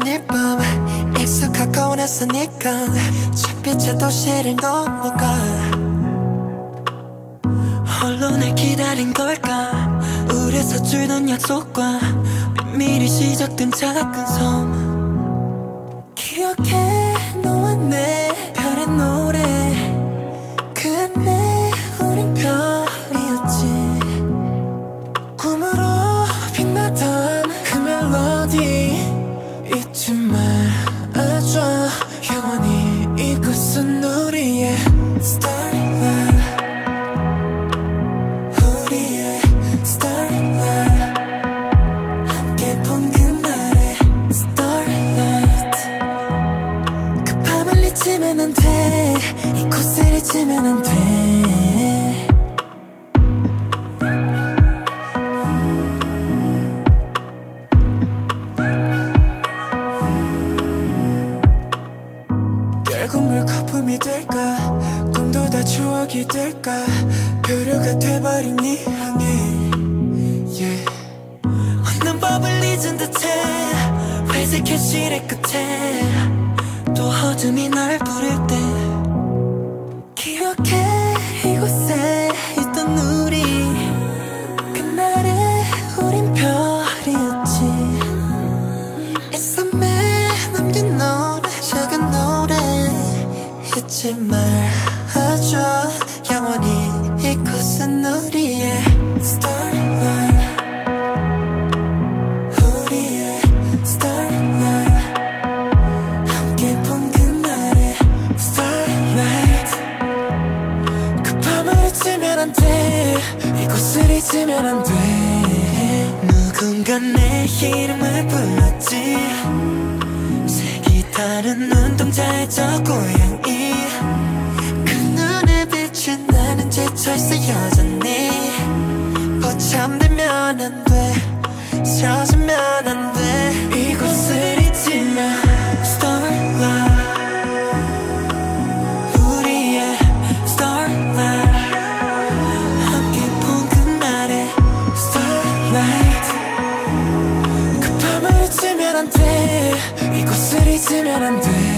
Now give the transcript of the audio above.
매일 밤 익숙하고 낯서니까 잿빛의 도시를 넘어가 홀로 날 기다린 걸까. 우리서 줄던 약속과 미리 시작된 작은 섬. 기억해 너와 내 별의 노래. 그때 우린 별이었지. 꿈으로 빛나던 그 멜로디 잊지 말아줘. 영원히 이곳은 우리의 Starlight. 우리의 Starlight. 함께 본 그날의 Starlight. 그 밤을 잊으면 안 돼. 이곳을 잊으면 안 돼. 결국 물거품이 될까. 꿈도 다 추억이 될까. 표류가 돼버린 네 향해 yeah. 없는 법을 잊은 듯해. 회색 현실의 끝에 또 어둠이 날 부를 때 기억해 이곳에 있던 우리. 그날의 우린 별이었지. 이 섬에 남긴 노래 작은 노래 잊지 말아줘. 영원히 이곳은 우리의 Starlight. 우리의 Starlight. 함께 본 그날의 Starlight. 그 밤을 잊으면 안 돼. 이곳을 잊으면 안 돼. 누군가 내 이름을 불렀지. 색이 다른 눈동자의 저 고양이. 그 눈에 비친 나는 지쳐있어 여전히. 포참되면 안 돼. 젖으면 안 돼. 이곳을 잊지 마. Starlight. 우리의 Starlight. 함께 본 그날의 Starlight. 그 밤을 잊으면 안 돼. 이곳을 잊으면 안 돼.